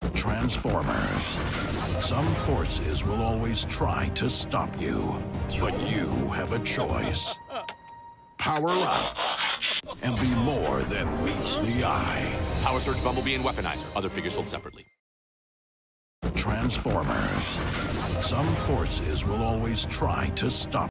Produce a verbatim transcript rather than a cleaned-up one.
Transformers. Some forces will always try to stop you, but you have a choice. Power up and be more than meets the eye. Power Surge Bumblebee and Weaponizer. Other figures sold separately. Transformers. Some forces will always try to stop